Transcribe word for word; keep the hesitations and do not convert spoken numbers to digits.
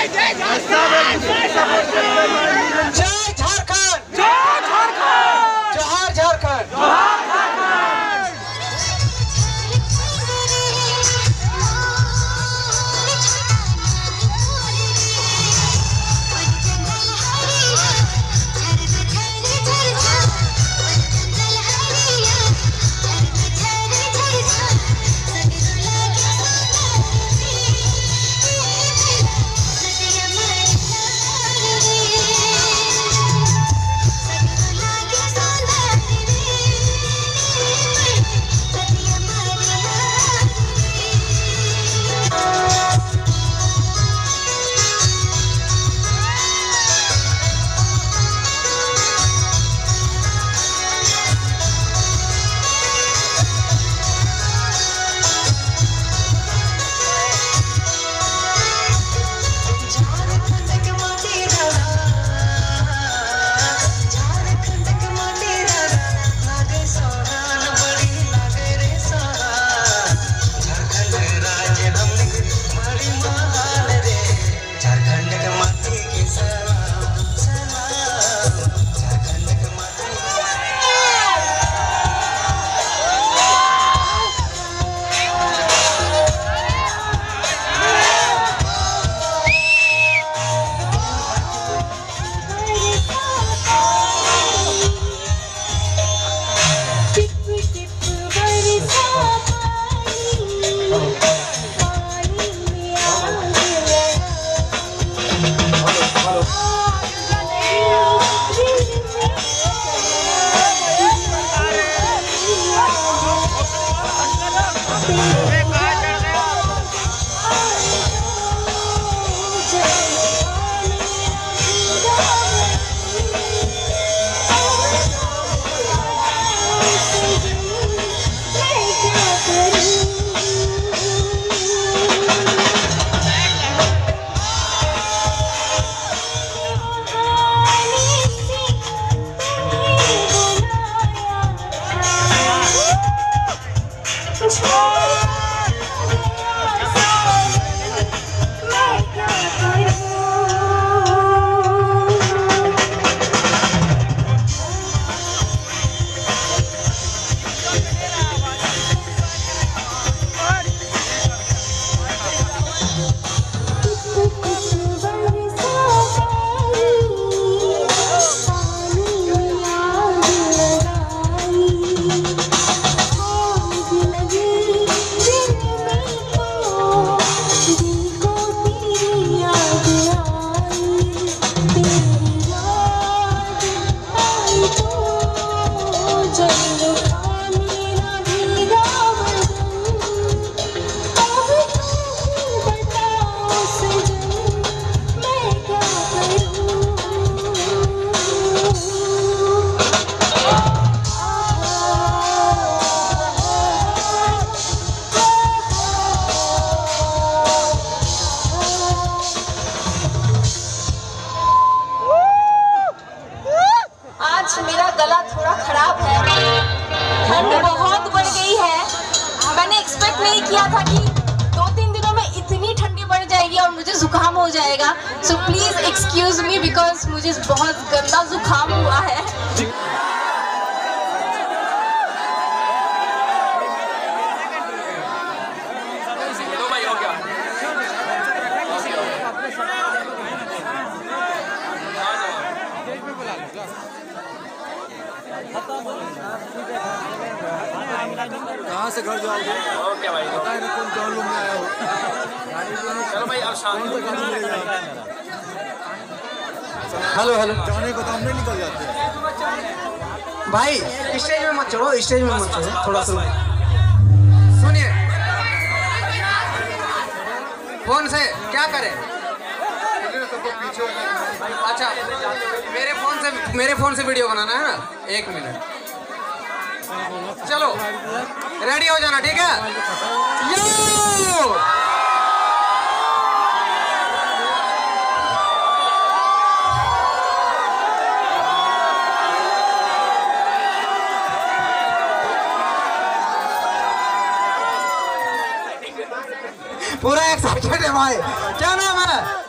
झारखंड, जय झारखंड, जोहार झारखंड, जोहार झारखंड। मेरा गला थोड़ा खराब है, ठंड बहुत बढ़ गई है। मैंने एक्सपेक्ट नहीं किया था कि दो तीन दिनों में इतनी ठंडी बढ़ जाएगी और मुझे जुकाम हो जाएगा। So please excuse me because मुझे बहुत गंदा जुकाम हुआ है। कहाँ से घर जाओगे? ओके भाई, पता है कौन कौन लोग में आया हो। चलो भाई अब शाम को गाड़ी मिलेगा। हेलो हेलो, जाने को तो हम नहीं निकल जाते भाई। स्टेज में मत चढ़ो, स्टेज में मत चढ़ो, थोड़ा सा सुनिए। फोन से क्या करें? अच्छा, मेरे फोन से मेरे फोन से वीडियो बनाना है ना, एक मिनट। चलो रेडी हो जाना, ठीक है? यो! पूरा एक्साइटेड है भाई। क्या नाम है?